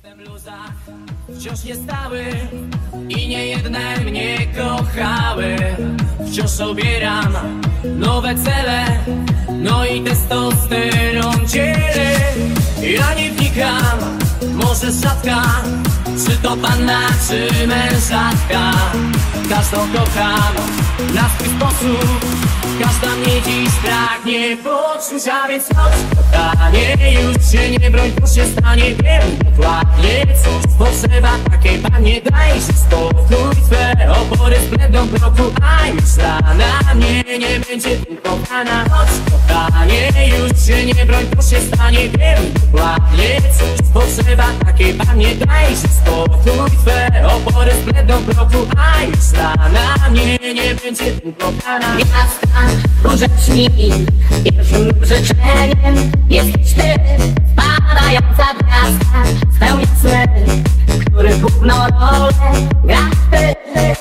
Jestem luzak, wciąż nie stały i nie jedne mnie kochały. Wciąż obieram nowe cele, no i testosteron dzielę. Ja nie wnikam, może rzadka, czy to panna, czy mężatka. Każdą kocham na swój sposób, każda mnie dziś pragnie poczuć. A więc chodź, kochanie, już się nie broń, bo się stanie. Wiem dokładnie, cóż potrzeba takiej pannie. Daj się spokój, twe opory zbledną bloku, a już rana mnie nie będzie tylko pana. Chodź, kochanie, już się nie broń, bo się stanie. Wiem dokładnie, cóż potrzeba takiej pannie. Daj się spokój, twe opory zbledną bloku, a już rana mnie nie będzie tylko pana. Porzecznij, pierwszym życzeniem jesteś ty. Spadająca gwiazda spełnia sny, który główną rolę gra ty.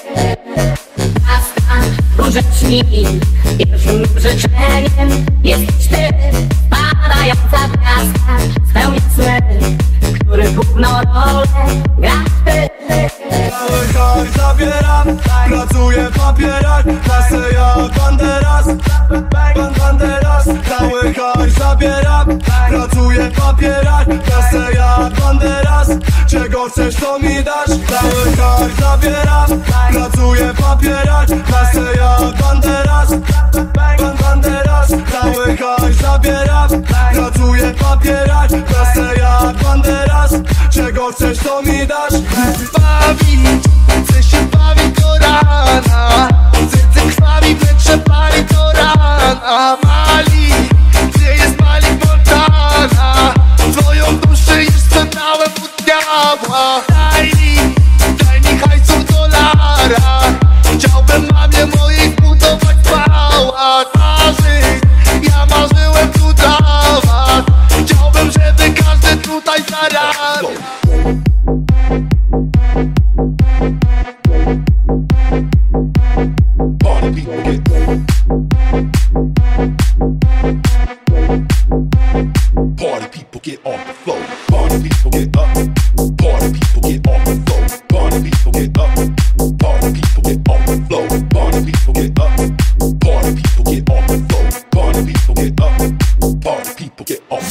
Porzecznij, pierwszym życzeniem jesteś ty. Spadająca gwiazda spełnia sny, który główną rolę gra ty. Cały hajs zabieram, pracuję w papierach, klasę jak Banderas, Banderas. Cały hajs zabieram, pracuję w papierach, klasę jak Banderas. Czego chcesz, to mi dasz. Cały hajs zabieram, pracuję w papierach, klasę jak Banderas, Banderas. Cały hajs zabieram, pracuję w papierach, klasę jak Banderas. Czego chcesz, to mi dasz. Chcę się bawić do rana, serce krwawi, wnętrze pali do rana. Mali, gdzie jest Malik Montana? Twoją duszę już sprzedałem u diabła. Daj mi hajsu dolara. Chciałbym mamie mojej zbudować pałac. Ja marzyłem tu dawać. Chciałbym, żeby każdy tutaj zarabiał. Party people get on the floor. Party people get up. Party people get on the floor. Party people get up. Party people get on the floor. Party people get up. Party people get on the floor. Party people get up. Party people get on.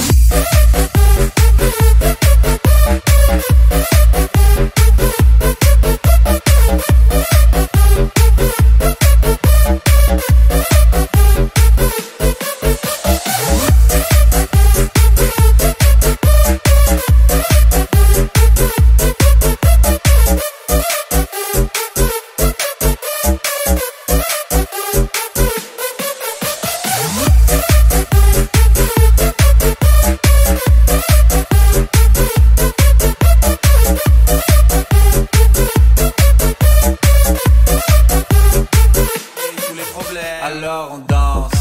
Alors on danse,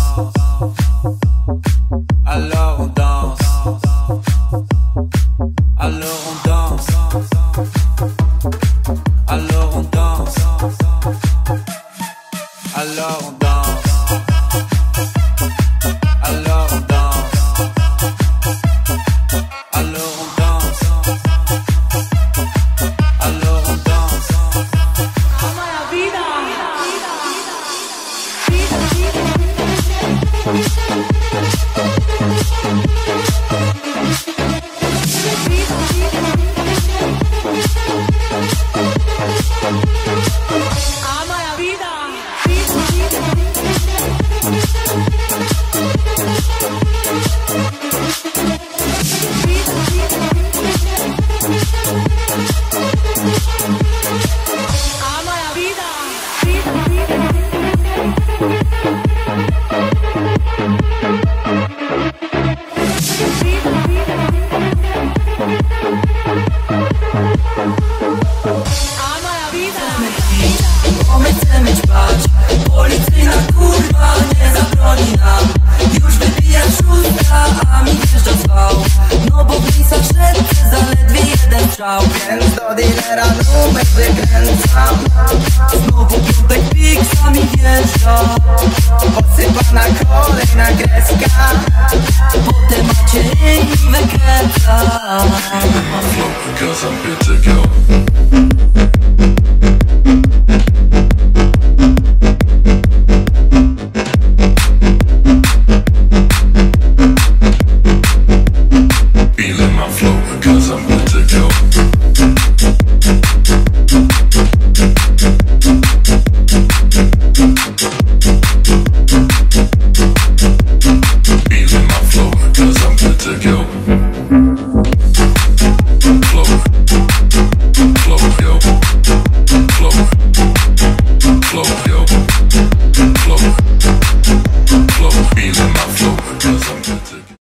alors on danse, alors on danse, alors on danse, alors on danse, alors on danse, alors on danse, alors on danse. Ama la vida. Ama la vida. Ama la vida. Ama la vida. Bo my chcemy ćpać, policyjna kurwa nie zabroni nam. Już wybija szóstka, a mi wjeżdża zwał. No bo w miejscach szedce zaledwie jeden strzał. Więc do dealera numer wykręcam. Znowu piątek piksa mi wjeżdża. Odsypana kolejna kreska. Po temacie i wykręcam. 'cause I'm good to go.